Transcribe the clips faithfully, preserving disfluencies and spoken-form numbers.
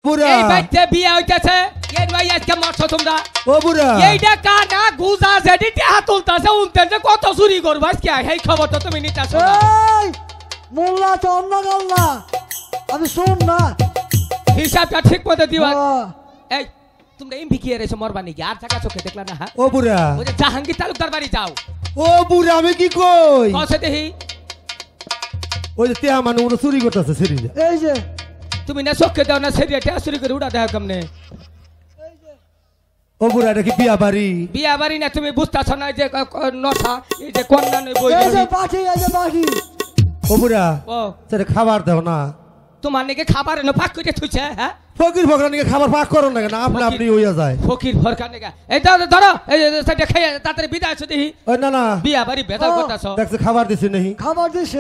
বুড়া এই বাইতে বিয়ে হইতাছে এই ভাই আজকে মারছো তোমরা ও বুড়া এইটা কানা গুজা যেটি টাকা তুলতাছে উনতে যে কত চুরি করবো আজকে এই খবর তো তুমি নিতাছো না এই মোল্লা তো অন্য গাল না আমি শুন না হিসাবটা ঠিক মতো দিবা হ্যাঁ। এই তোমরা এমপি কি এসে মরবা নাকি আর টাকা চোখে দেখলা না হ্যাঁ ও বুড়া ওই যে জাহাঙ্গীর তালুকদার বাড়ি যাও ও বুড়া আমি কি কই কসে দেহি ওই যে তে মানুষ ওরা চুরি করতেছে সেরি এই যে তুমি না চোখে দাও না সেরিয়া টাকা চুরি করে উড়া দেখা কেমনে ও বুড়া এটা কি বিয়া বাড়ি বিয়া বাড়ি না তুমি বুঝতেছ না যে ক- ক- নশা এই যে কন্যা নই বই এই যে পাখি এই যে পাখি ও বুড়া ও সেটা খাবার দাও না তোমার নাকি খাবার এনে পাক করে থুইছে হ্যাঁ ফকির ফকরানিকে খাবার পাক করো না কেন আপনি আপনি হইয়া যায় ফকির ভরকার নাকি এই ধরো ধরো এই যে সেটা খেয়ে তাড়াতাড়ি বিদায় আছে দেখি ওই না না বিয়া বাড়ি বেদাল ও। করতেছ দেখছে খাবার দিছি নাহি খাবার দিছে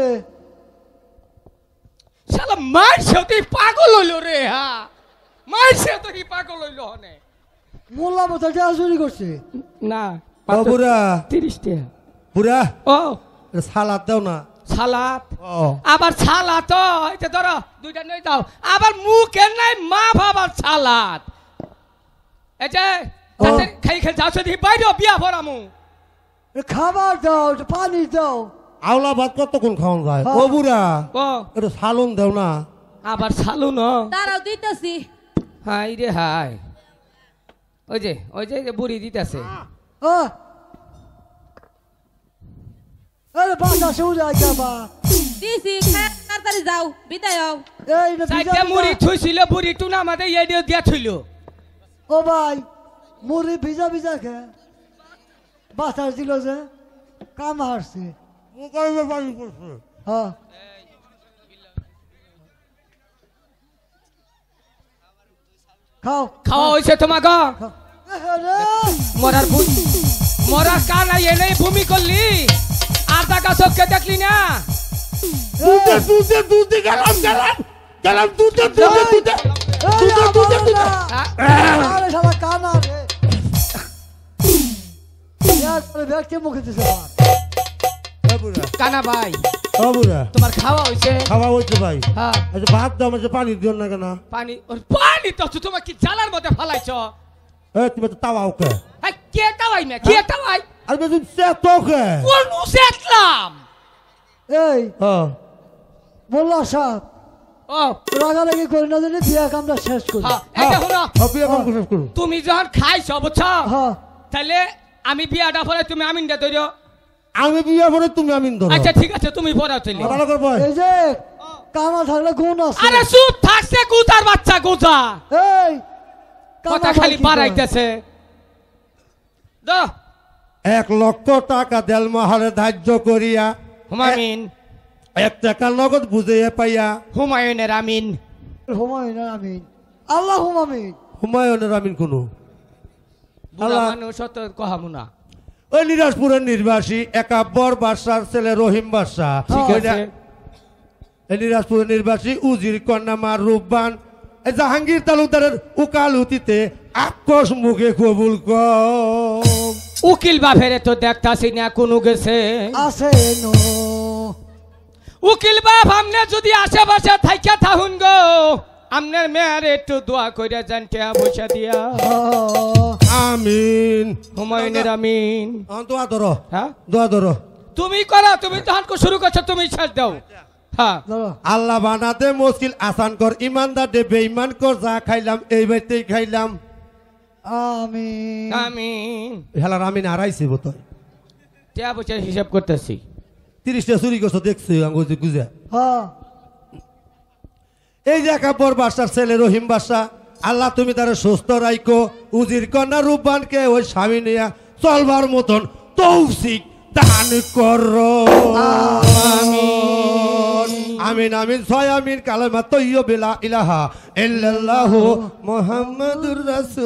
শালা মাইছে তুই পাগল হইলো রে হ্যাঁ মাইছে তুই পাগল হইলো হনে মোল্লা মতো টাকা চুরি করছে না ও বুড়া তিরিশ টাকা বুড়া ও এটা সালাদ দাও না সালাদ ও আবার সালাদ তো এই যে ধরো দুইটা নই দাও আবার মুখে নাই মা বাবার সালাদ এই যে তাড়াতাড়ি খাই খাই যাও দেখি বাইরে বিয়া ভরামু এ খাবার দাও একটু পানি দাও আওলা ভাত কতক্ষণ খাওয়ান যায় ও হ্যাঁ। বুড়া ও এটা সালন দাও না আবার সালু ন দাঁড়াও দিতেছি হাই রে হাই ওই যে ওই যে যে বুড়ি দিতেছে ও আরে বাসা শুনে আইকা বা দিছি খায় তাড়াতাড়ি যাও বিদায় হও এই না ভিজা চারটা মুড়ি ভিজা। থুইছিল বুড়ি টুনা আমাদের এই দিয়ে দিয়া থইল ও ভাই মুড়ি ভিজা ভিজা খে বাসা ছিল যে কাম হারছে হ্যাঁ খাও খাওয়া হয়েছে তোমাকে খাও। এ রে, মরার ভূমি মরার কান এনে ভূমি করলি আর টাকা চোখকে দেখলি না দুধে দুধে দুধে গেলাম গেলাম গেলাম দুধে দুধে দুধে এই দুধে দুধে দুধে হ্যাঁ? আরে শালা কানা রে ইয়ার পরে ব্যক্তি মুখে দিছে আমার। ও বুড়া কানা ভাই ও বুড়া তোমার খাওয়া হয়েছে খাওয়া হইছে ভাই হ্যাঁ আচ্ছা ভাত দাও মাঝে পানি দিও না কেন পানি ওর পানি তো তোমার কি জালার মধ্যে ফালাইছ এ তুমি তো তাওয়া ওকে এই কে তাওয়াই মে কে তাওয়াই আর বেশি সে তোকে কোন উসেতলাম এই হ্যাঁ মোল্লা সাহেব ও রাগারাগি করি না জানি বিয়া কামটা শেষ করি হ্যাঁ এটা হলো আপনি এখন কোশিশ করুন তুমি যখন খাইছো বুঝছো হ্যাঁ তাহলে আমি বিয়াটা পরে তুমি আমিনটা ধরো আমি বিয়া পরে তুমি আমিন ধরো আচ্ছা ঠিক আছে তুমি পড়াও তাহলে ভালো করে বল এই যে কানা থাকলে গুণ আছে আরে চুপ থাকছে গুজার বাচ্চা গুজা এই কানা কথা ভাই খালি কি করে? বাড়াইতেছে দো এক লক্ষ টাকা দেল মহারে ধার্য করিয়া হুমায়ুন এক টাকা নগদ বুঝিয়ে পাইয়া হুমায়ুনের আমিন হুমায়ুন আমিন আল্লাহ হুমামিন হুমায়ুনের আমিন কোনো বুড়া আল্লাহ। মানুষ অত কহামুনা ওই নিরাজপুরের নির্বাসী একাব্বর বাদশার ছেলে রহিম বাদশা ঠিক ওইটা- আছে এই নিরাজপুরের নির্বাসী উজির কন্যা মা রূপবান এই জাহাঙ্গীর তালুকদারের উকালুতিতে আক্রোশ মুখে কবুল কর উকিল বাপেরে তো দেখতাছি না কোনো গেছে আছে নো উকিল বাপ আমনে যদি আশেপাশে থাইকা থাকুন গো আমনের মেয়ের একটু দোয়া কইরা জানতে পয়সা দিয়া আমিন হুমায়ুনের আমিন আহ, দোয়া ধরো হ্যাঁ দোয়া ধরো তুমি করো তুমি তখন কো শুরু করছো তুমি শেষ দাও হ্যাঁ আল্লাহ বানাতে মুশকিল আসান কর ইমানদার দে বেঈমান কর যা খাইলাম এই বাইতেই খাইলাম আমিন আমিন হেলার আমিন হারাইছি বোতল টিয়া পয়সা হিসাব করতেছি তিরিশটা চুরি করছো দেখছি আঙ্গুজি গুজা হ্যাঁ এই যে একাব্বর বাদশার ছেলে রহিম বাদশা আল্লাহ তুমি তার সুস্থ রাইকো উজির কন্যা রূপবানকে ওই স্বামী নিয়া চলবার মতন তৌফিক দান করো আমিন আমিন ছয় আমিন কালেমা তৈয়বিলা ইলাহা ইল্লাল্লাহু মুহাম্মাদুর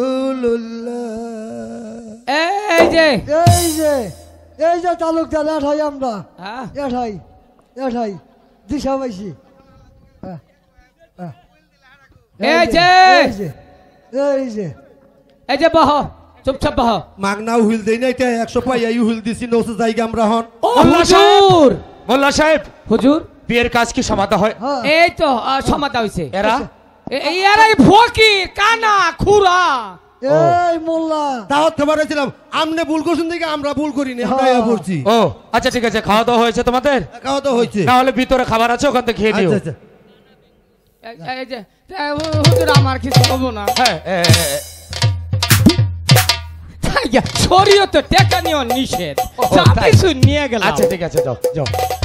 রাসূলুল্লাহ এই যে এই যে এই যে তালুকদার এঠাই আমরা হ্যাঁ এঠাই এঠাই দিশা পাইছি হ্যাঁ, হ্যাঁ। এই যে এই যে এই যে এই যে বহ চুপচাপ বহ মাগনা হুইল দেই না এটা একশো পাইয়া হুইল দিছি নৌসে জায়গা আমরা হন ও মোল্লা সাহেব। হুজুর মোল্লা সাহেব হুজুর বিয়ের কাজ কি সমাধা হয় হ্যাঁ এই তো আহ, সমাধা হইছে এরা এ- এই এরাই ফকির কানা খুরা এই মোল্লা দাওয়াত খাবার হয়েছিলাম আমনে ভুল করছেন দেখে আমরা ভুল করিনি আমরা হ্যাঁ। ইয়া করছি ও আচ্ছা ঠিক আছে, খাওয়া দাওয়া হয়েছে তোমাদের? খাওয়া তো হয়েছে না হলে ভিতরে খাবার আছে, ওখান থেকে খেয়ে নিও। আচ্ছা আচ্ছা এই- এই যে এ, হু- হুজুর আমার কিছু হবো না হ্যাঁ এ, এ, এ, শরীয়তে টেকা নিও নিষেধ ও, যা তাই? কিছু নিয়ে গেলাম আচ্ছা ঠিক আছে, যাও যাও।